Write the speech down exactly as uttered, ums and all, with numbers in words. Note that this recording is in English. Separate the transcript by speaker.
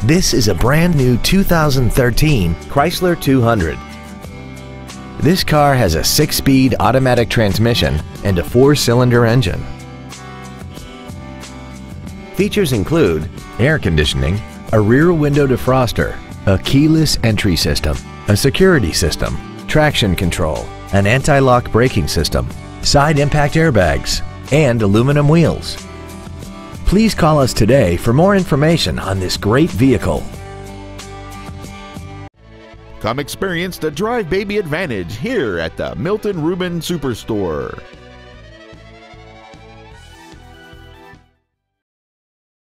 Speaker 1: This is a brand new two thousand thirteen Chrysler two hundred. This car has a six-speed automatic transmission and a four-cylinder engine. Features include air conditioning, a rear window defroster, a keyless entry system, a security system, traction control, an anti-lock braking system, side impact airbags, and aluminum wheels. Please call us today for more information on this great vehicle.
Speaker 2: Come experience the Drive Baby Advantage here at the Milton Ruben Superstore.